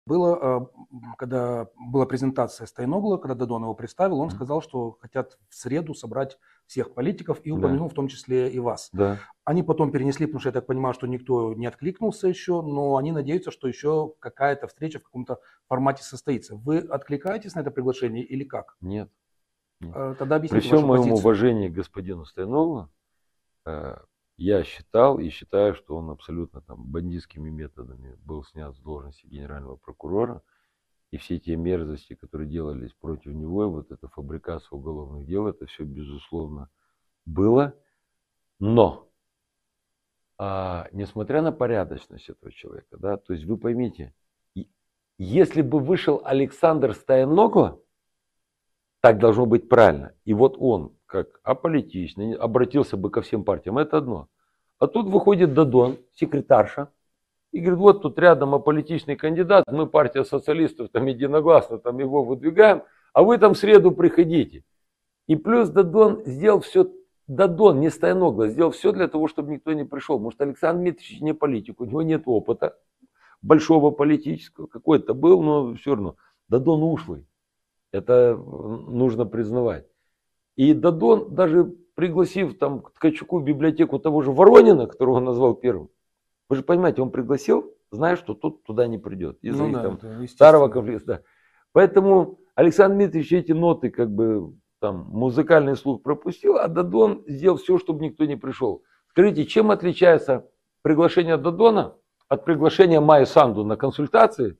Когда была презентация Стояногла, когда Дадон его представил, он сказал, что хотят в среду собрать всех политиков и упомянул в том числе и вас. Да. Они потом перенесли, потому что я так понимаю, что никто не откликнулся еще, но они надеются, что еще какая-то встреча в каком-то формате состоится. Вы откликаетесь на это приглашение или как? Нет. Нет. Тогда При объясните всем вашу моем позицию. уважении к господину Стоянову, я считал и считаю, что он абсолютно там бандитскими методами был снят с должности генерального прокурора. И все те мерзости, которые делались против него, и вот эта фабрикация уголовных дел, это все безусловно было. Но, несмотря на порядочность этого человека, да, то есть вы поймите, если бы вышел Александр Стояногла, так должно быть правильно. И вот он, как аполитичный, обратился бы ко всем партиям, это одно. А тут выходит Дадон, секретарша, и говорит, вот тут рядом аполитичный кандидат, мы партия социалистов там единогласно там его выдвигаем, а вы там в среду приходите. И плюс Дадон сделал все, Дадон, не Стояногла, сделал все для того, чтобы никто не пришел. Потому что Александр Дмитриевич не политик, у него нет опыта большого политического, какой-то был, но все равно. Дадон ушлый, это нужно признавать. И Дадон, даже пригласив там к Ткачуку в библиотеку того же Воронина, которого он назвал первым, вы же понимаете, он пригласил, зная, что тот туда не придет. Из-за их там старого конфликта. Да. Поэтому Александр Дмитриевич эти ноты, как бы там музыкальный слух пропустил, а Дадон сделал все, чтобы никто не пришел. Скажите, чем отличается приглашение Дадона от приглашения Майи Санду на консультации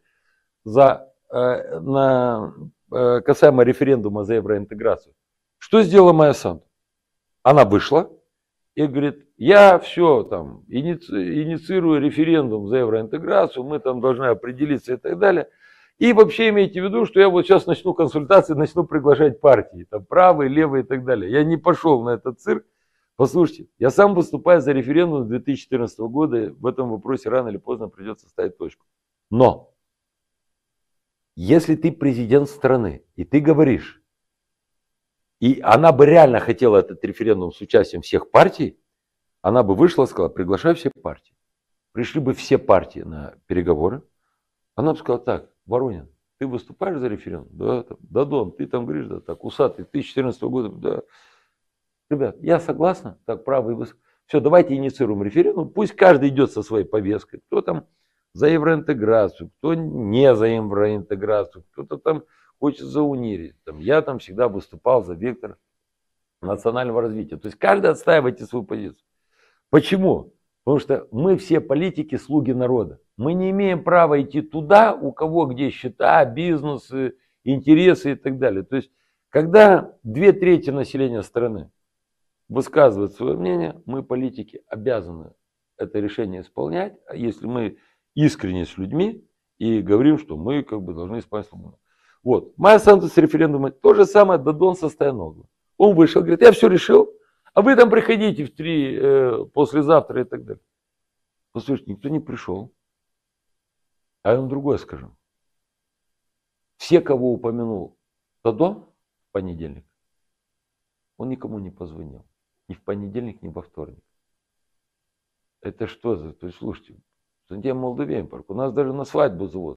касаемо референдума за евроинтеграцию? Что сделала Майя Санду? Она вышла и говорит, я все там инициирую референдум за евроинтеграцию, мы там должны определиться и так далее. И вообще имейте в виду, что я вот сейчас начну консультации, начну приглашать партии, там правые, левые и так далее. Я не пошел на этот цирк. Послушайте, я сам выступаю за референдум 2014 года, и в этом вопросе рано или поздно придется ставить точку. Но, если ты президент страны, и ты говоришь, и она бы реально хотела этот референдум с участием всех партий, она бы вышла и сказала, приглашаю все партии. Пришли бы все партии на переговоры. Она бы сказала, так, Воронин, ты выступаешь за референдум? Да, там, Дадон, ты там говоришь, да, так, Усатый, 2014 года, да. Ребят, я согласна, так, правый, все, давайте инициируем референдум, пусть каждый идет со своей повесткой. Кто там за евроинтеграцию, кто не за евроинтеграцию, кто-то там хочет за унири. Я там всегда выступал за вектор национального развития. То есть каждый отстаивайте свою позицию. Почему? Потому что мы все политики слуги народа. Мы не имеем права идти туда, у кого где счета, бизнесы, интересы и так далее. То есть, когда 2/3 населения страны высказывает свое мнение, мы, политики, обязаны это решение исполнять. А если мы искренне с людьми и говорим, что мы как бы должны исполнять свободу. Вот. Майя Санду с референдума то же самое Дадон со Стояновым. Он вышел, говорит, я все решил, а вы там приходите в 3 послезавтра и так далее. Послушайте, никто не пришел. А я вам другое скажу. Все, кого упомянул Дадон в понедельник, он никому не позвонил. Ни в понедельник, ни во вторник. Это что за... То есть, слушайте, Сантьяго Молдавейн парк. У нас даже на свадьбу зовут.